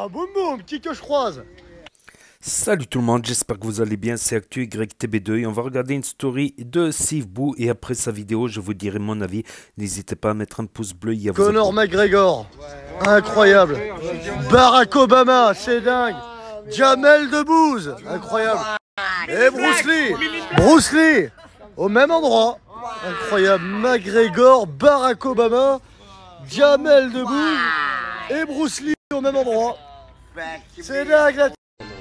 Ah, boum boum, qui que je croise? Salut tout le monde, j'espère que vous allez bien, c'est ActuYTB2 et on va regarder une story de Steve Boo et après sa vidéo je vous dirai mon avis. N'hésitez pas à mettre un pouce bleu et à vous Conor McGregor, incroyable. Barack Obama, c'est dingue. Jamel Debbouze, incroyable. Et Bruce Lee, au même endroit, incroyable. McGregor, Barack Obama, Jamel Debbouze et Bruce Lee au même endroit. C'est dingue là.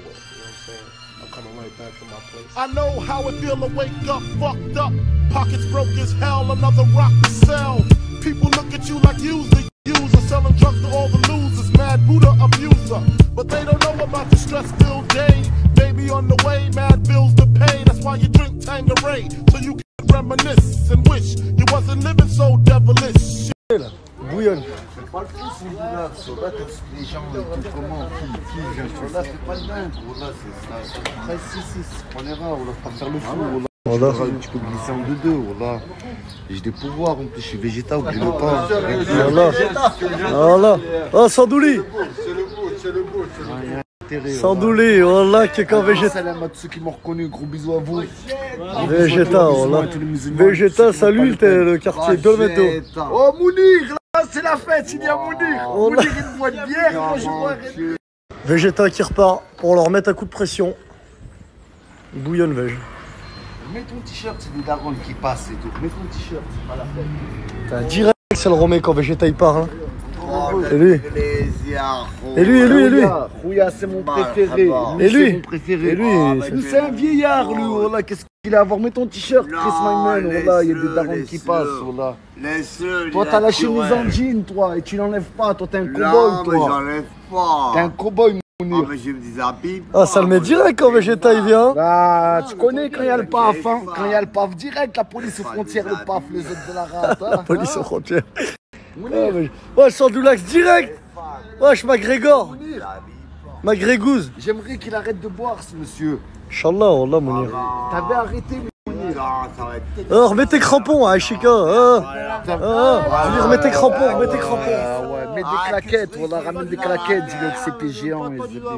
I know how it feel to wake up, fucked up. Pockets broke as hell, another rock to sell. People look at you like you's the user, selling drugs to all the losers, mad Buddha abuser. But they don't know about the stress-filled day. Baby on the way, mad bills to pay. That's why you drink Tanqueray, so you can reminisce and wish you wasn't living so devilish. Bouillonne. C'est pas le fou, c'est Boulard. Soldat, les gens, comment, qui vient Soldat, c'est pas le dingue. Voilà, c'est ça. Après, si, on est rare, on va pas faire le fou. Voilà. Tu peux glisser en 2-2, voilà. J'ai des pouvoirs, en plus, je suis végétal, oublie pas. Voilà. Oh, Sandouli. C'est le beau. Sandouli, voilà, qui est quand Végéta. Salam à tous ceux qui m'ont reconnu, gros bisous à vous. Végéta, voilà. Végéta, salut, le quartier Dolmetto. Oh, Mounir, là, c'est la fête, il y a Mounir. Mounir, une boîte de bière, moi, je bois. Végéta qui repart pour leur mettre un coup de pression. Bouillonne Vég. Mets ton t-shirt, c'est des darons qui passent et tout. Mets ton t-shirt, c'est pas la fête. Direct, c'est le remet quand Végéta il part. Hein. Oh, et lui. Et lui. Rouya, c'est mon préféré. Et lui. C'est mon préféré. Et lui. Lui, c'est un vieillard, lui. Voilà, qu'est-ce qu'il a à voir? Mets ton t-shirt, Chris Myman. Voilà, il y a des darons qui passent. Voilà. Toi, t'as la chemise en jean, toi, et tu l'enlèves pas. Toi, t'es un cowboy, toi. toi. Non, mais j'enlève pas. T'es un cowboy, Mounir. Ah, mais je me déshabille. Ah, ça le met direct quand Végéta il vient. Bah, tu connais quand il y a le paf, hein. Quand il y a le paf direct, la police aux frontières, le paf, les autres de la rate. Hein. Police aux frontières. Ouais, Sandoulax direct. Wesh, McGregor. McGregouze. J'aimerais qu'il arrête de boire, ce monsieur. Inch'Allah, Wallah, Mounir. T'avais arrêté, Mounir. Oh, remets tes crampons, hein, Chica. Je dis, remets tes crampons, ouais, mets des claquettes, voilà, ramène des claquettes, dis-le que c'est tes géants.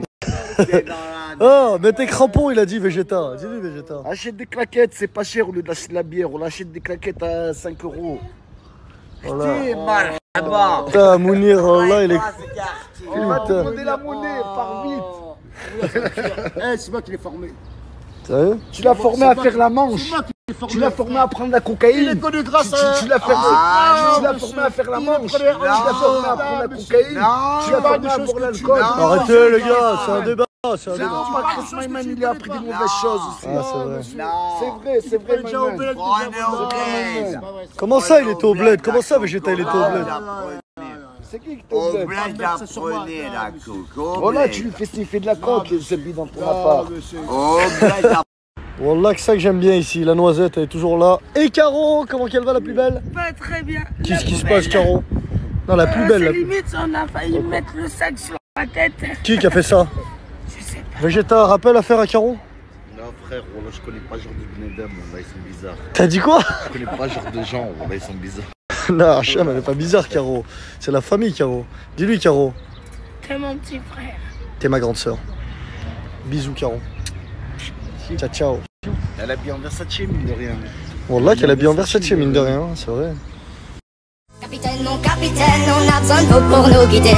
Oh, mets tes crampons, il a dit Végéta. Dis-lui, Végéta. Achète des claquettes, c'est pas cher au lieu d'acheter de la bière. On achète des claquettes à 5 €. Voilà. Putain, Mounir, là, il est. On va demander la monnaie, par vite. C'est moi qui l'ai formé. Sérieux? Tu l'as formé à faire la manche. Tu l'as formé à prendre la cocaïne. Il est connu grâce à... Tu l'as formé à faire la manche. Tu l'as formé à prendre la cocaïne. Tu l'as formé à boire l'alcool. Arrêtez, les gars, c'est un débat. C'est un débat. Non, pas Chris Myman, il a appris des mauvaises choses aussi. Ah, c'est vrai. Myman. Comment ça, il était au bled? Comment ça, Végéta, il était au bled? C'est qui te bled? J'apprenais la coco. Voilà, tu lui fais sniffer de la coque, c'est bien dans ton appart. Wallah, que ça que j'aime bien ici, la noisette elle est toujours là. Et Caro, comment qu'elle va la plus belle? Pas très bien. Qu'est-ce qui se passe, Caro? Non, la plus belle. Limite, on a failli mettre le sac sur la tête. Qui a fait ça? Je sais pas. Végéta, rappel à faire à Caro? Non frère, voilà, je connais pas ce genre de Gnedam, ils sont bizarres. T'as dit quoi? Je connais pas ce genre de gens, voilà, ils sont bizarres. Non, Hacham, elle est pas bizarre, Caro. C'est la famille, Caro. Dis-lui, Caro. T'es mon petit frère. T'es ma grande sœur. Bisous, Caro. Ciao, ciao. Elle a bien en Versace, mine de rien. Wallah, qu'elle a bien en Versace, mine de rien, c'est vrai. Capitaine, mon capitaine, on a besoin de vous pour nous guider.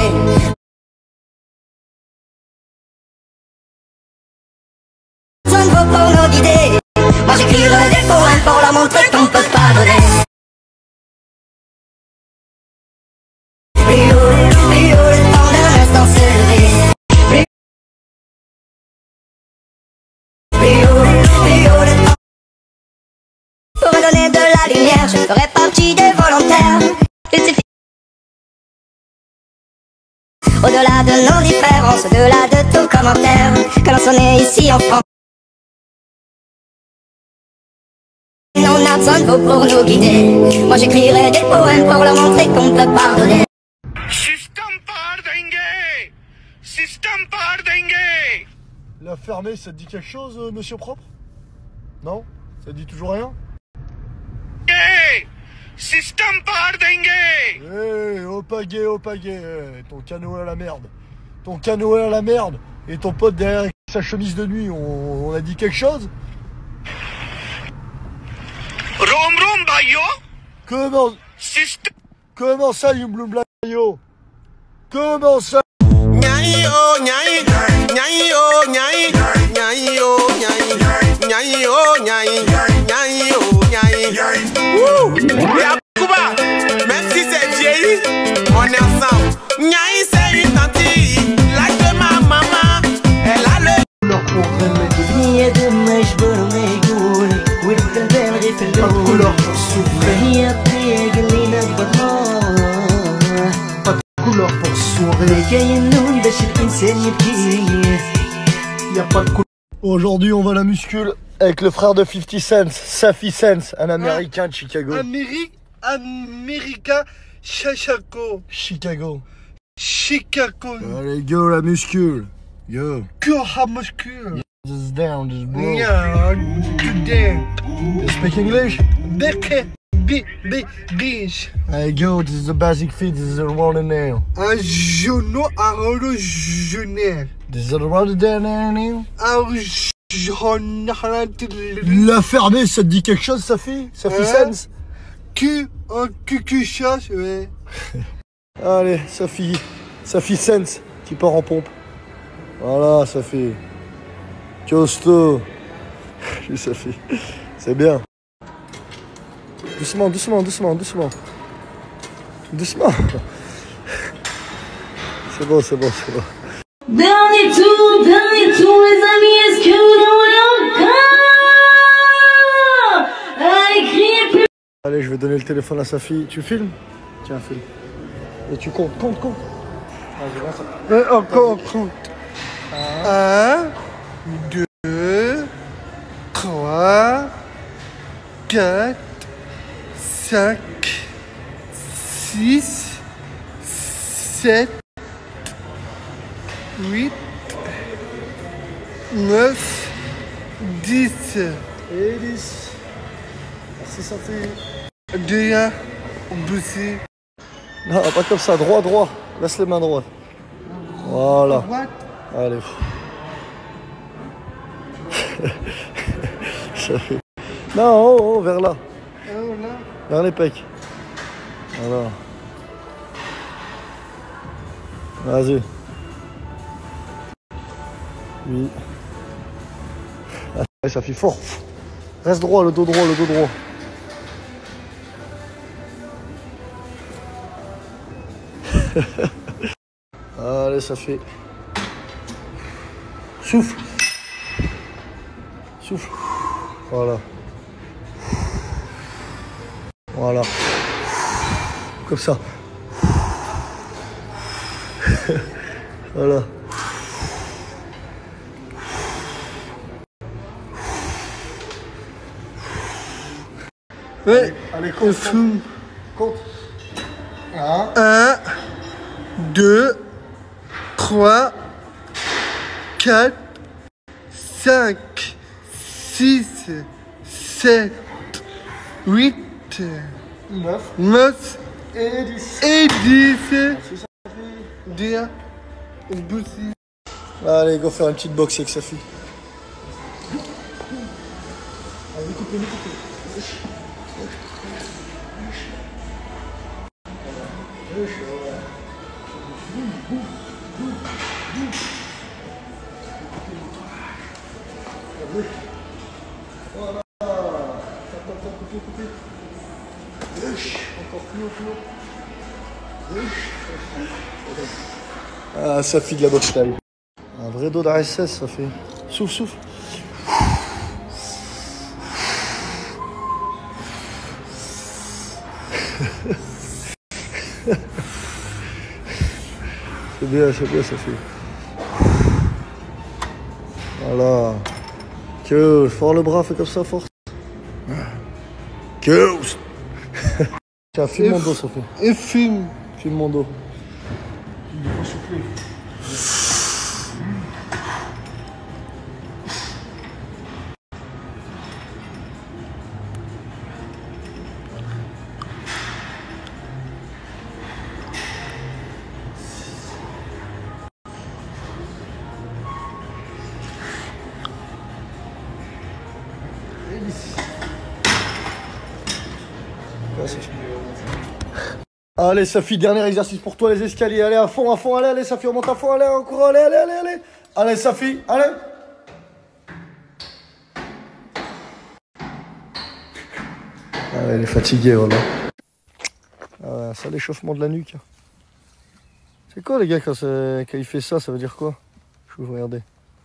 Besoin de vous pour nous guider. Moi j'écrirai des poèmes pour leur montrer qu'on peut pas donner. Plus haut, le temps d'un instant se lever. Plus haut, le temps. Pour me donner de la lumière, je ferai partie des volontaires. Il suffit. Au-delà de nos différences, au-delà de tout commentaire, que l'on soit né ici en France. On a besoin de vous pour nous guider. Moi j'écrirai des poèmes pour leur montrer qu'on peut pardonner. La fermée, ça te dit quelque chose, monsieur propre? Non? Ça te dit toujours rien? Hey, au pagaie, ton canot à la merde. ton canoë à la merde et ton pote derrière avec sa chemise de nuit, on a dit quelque chose? Rom rom bayo. Comment ça, Yumbloum Blayo? Comment ça? Nyai oh nyai, nyai oh nyai, nyai oh nyai, nyai oh nyai, nyai oh nyai. Wouh! Yacouba, même si c'est vieilli, on est ensemble. Nyai c'est une tante, l'âge de ma maman, elle a le. الدنيا دم جبر ما يقول والقلبان غير في اللون هي الطريق اللي نبغاها Couleur pour sourire. كاين اللون باش الانسان يبكي. Y a pas de couleur. Aujourd'hui, on va la muscule avec le frère de 50 Cent, Safi Sense, un américain de Chicago. Américain, Chicago. Chicago. Chicago. Allez, go la muscule. Go. Que muscule. This is down, this is bro. Yeah, today. You speak English? Biche. Allez, go, this is the basic fit, this is the running nail. Un genou à le genou. This is the running nail. Un genou. La fermer, ça te dit quelque chose, Safi? Safi Sense? Quelque chose, ouais. Allez, Safi Sense qui part en pompe. Voilà, Safi. Costo. Safi. C'est bien. Doucement, doucement, doucement, doucement. Doucement. C'est bon, c'est bon, c'est bon. Dernier tour, les amis, est-ce que vous en voulez encore? Allez, criez plus. Allez, je vais donner le téléphone à Safi. Tu filmes? Tiens, filme. Et tu comptes. Vas-y, Encore. 1, 2, 3, 4, 5, 6, 7, 8, 9, 10. Et 10. Merci, Safi. Déjà, bossé. Non, pas comme ça. Droit. Laisse les mains droites. Voilà. Allez. Non, oh, vers là. Vers les pecs. Voilà. Vas-y. Oui. Ah, ça fait fort. Reste droit, le dos droit. Allez, ça fait. Souffle. Voilà. Comme ça. Voilà. Ouais, Allez, on fume. compte. 1, 2, 3, 4, 5, 6, 7, 8, 9 Et 10. et 10. Déjà, bossé. Allez, go faire une petite boxe avec Safi. Ah, Safi de la boxe taille. Un vrai dos d'ASS, ça fait. Souffle. C'est bien, ça fait. Voilà. Que fort le bras, fais comme ça, fort. Que. Tiens, filme mon dos, ça fait. Et fume. Filme mon dos. Allez, Safi, dernier exercice pour toi, les escaliers. Allez, à fond, allez, allez, Safi, on monte à fond, allez, encore, allez, allez, allez, allez. Allez, Safi, allez. Ah ouais, elle est fatiguée, voilà. Ah ouais, ça, l'échauffement de la nuque. C'est quoi, les gars, quand il fait ça, ça veut dire quoi? Je vais vous regarder.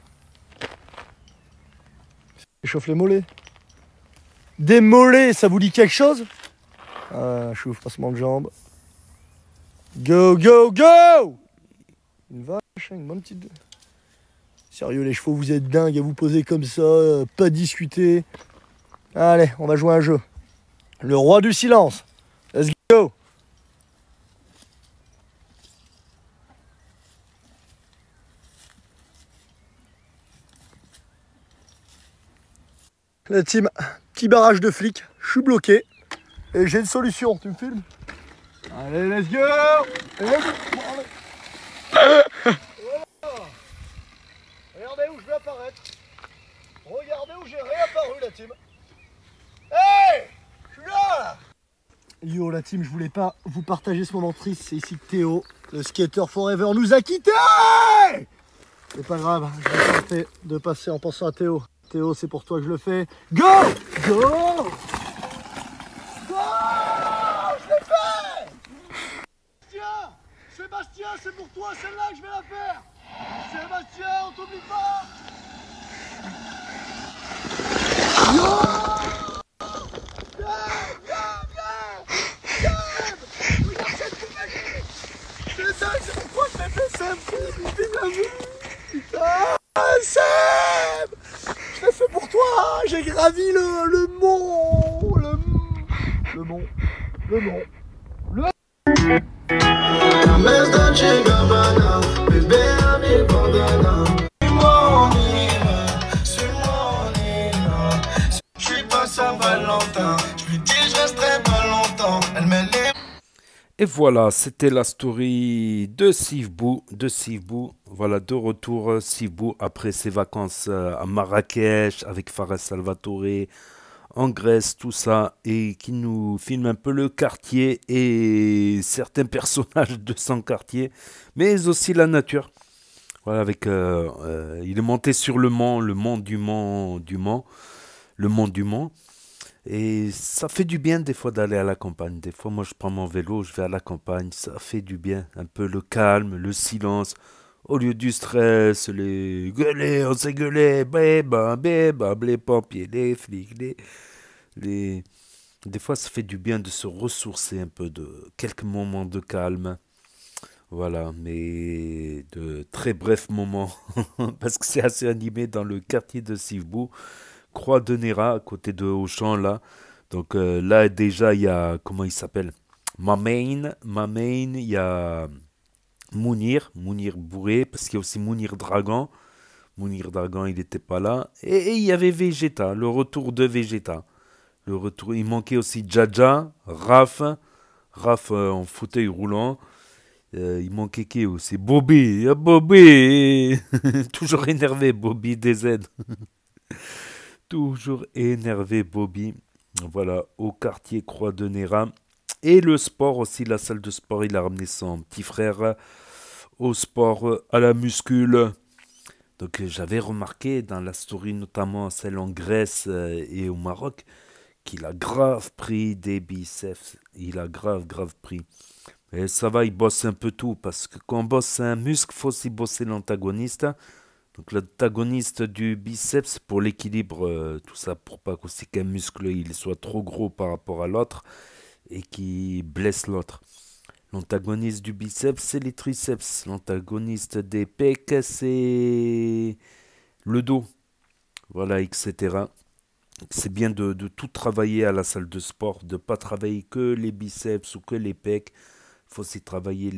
Échauffe les mollets. Des mollets, ça vous dit quelque chose? Ah, chauffe, passement de jambes. Go, go, go! Une vache, une bonne petite... Sérieux, les chevaux, vous êtes dingues à vous poser comme ça, pas discuter. Allez, on va jouer à un jeu. Le roi du silence. Let's go! La team, petit barrage de flics, je suis bloqué. Et j'ai une solution, tu me filmes? Allez, let's go! Regardez où je vais apparaître. Regardez où j'ai réapparu, la team. Hey! Je suis là! Yo, la team, je voulais pas vous partager ce moment triste. C'est ici que Théo, le skater forever, nous a quittés! C'est pas grave, je vais tenter de passer en pensant à Théo. Théo, c'est pour toi que je le fais. Go! Go! Go! Je l'ai fait! Sébastien, c'est pour toi, celle-là que je vais la faire! Sébastien, on t'oublie pas! Yo! Viens! Regarde cette magie! C'est dingue, c'est pourquoi je l'ai fait, Seb! Il fait de la vie! Putain! Seb! Je l'ai fait pour toi! J'ai gravi le mont! Le mont! Et voilà, c'était la story de Steve Bou. Voilà, de retour Steve Bou après ses vacances à Marrakech avec Fares Salvatore, en Grèce, tout ça, et qui nous filme un peu le quartier et certains personnages de son quartier, mais aussi la nature. Voilà, avec, il est monté sur le mont du Mans. Et ça fait du bien des fois d'aller à la campagne. Des fois, moi, je prends mon vélo, je vais à la campagne. Ça fait du bien. Un peu le calme, le silence. Au lieu du stress, les gueuler, on s'est gueulé, les pompiers, les flics, les... Des fois, ça fait du bien de se ressourcer un peu, de quelques moments de calme. Voilà, mais de très brefs moments. Parce que c'est assez animé dans le quartier de Sivbou. Croix de Néra, à côté de Auchan, là. Donc là, déjà, il y a, comment il s'appelle? Mamain, il y a Mounir Bourré, parce qu'il y a aussi Mounir Dragon, il n'était pas là. Et il y avait Vegeta, le retour de Vegeta. Il manquait aussi Jaja, Raph en fauteuil roulant. Il manquait qui aussi? Bobby, toujours énervé, Bobby DZ. Toujours énervé, Bobby. Voilà, au quartier Croix de Néra. Et le sport aussi, la salle de sport, il a ramené son petit frère au sport, à la muscule. Donc j'avais remarqué dans la story, notamment celle en Grèce et au Maroc, qu'il a grave pris des biceps. Il a grave pris. Et ça va, il bosse un peu tout, parce que quand on bosse un muscle, il faut aussi bosser l'antagoniste. Donc l'antagoniste du biceps pour l'équilibre, tout ça, pour pas qu'un muscle il soit trop gros par rapport à l'autre et qui blesse l'autre. L'antagoniste du biceps, c'est les triceps. L'antagoniste des pecs, c'est le dos. Voilà, etc. C'est bien de tout travailler à la salle de sport, de ne pas travailler que les biceps ou que les pecs. Il faut aussi travailler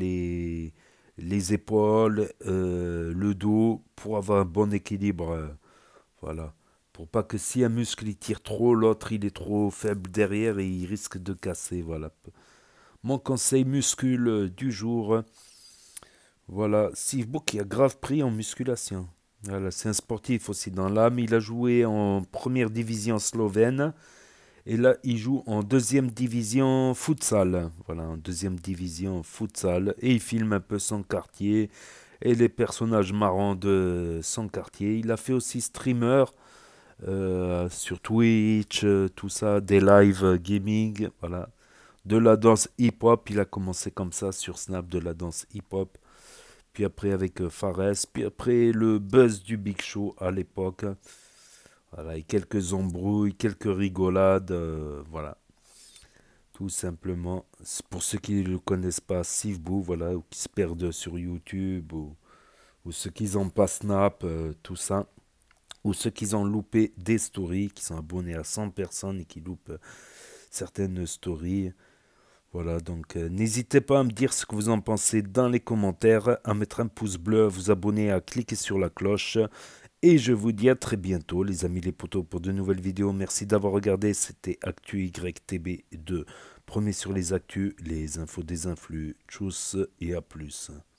les épaules, le dos, pour avoir un bon équilibre. Voilà. Pour pas que si un muscle il tire trop, l'autre il est trop faible derrière et il risque de casser. Voilà. Mon conseil muscule du jour. Voilà. Steve Bou qui a grave pris en musculation. Voilà, c'est un sportif aussi dans l'âme. Il a joué en première division slovène. Et là, il joue en deuxième division futsal. Voilà, en deuxième division futsal. Et il filme un peu son quartier et les personnages marrants de son quartier. Il a fait aussi streamer sur Twitch, tout ça, des live gaming, voilà. De la danse hip-hop, il a commencé comme ça sur Snap, de la danse hip-hop. Puis après avec Fares, puis après le buzz du Big Show à l'époque. Voilà, et quelques embrouilles, quelques rigolades, voilà. Tout simplement, c'est pour ceux qui ne le connaissent pas, Sivbou, voilà, ou qui se perdent sur YouTube, ou ceux qui n'ont pas Snap, tout ça. Ou ceux qui ont loupé des stories, qui sont abonnés à 100 personnes et qui loupent certaines stories. Voilà, donc n'hésitez pas à me dire ce que vous en pensez dans les commentaires, à mettre un pouce bleu, à vous abonner, à cliquer sur la cloche. Et je vous dis à très bientôt, les amis les potos, pour de nouvelles vidéos. Merci d'avoir regardé, c'était Actu YTB2. Premier sur les actus, les infos des influx. Tchuss et à plus.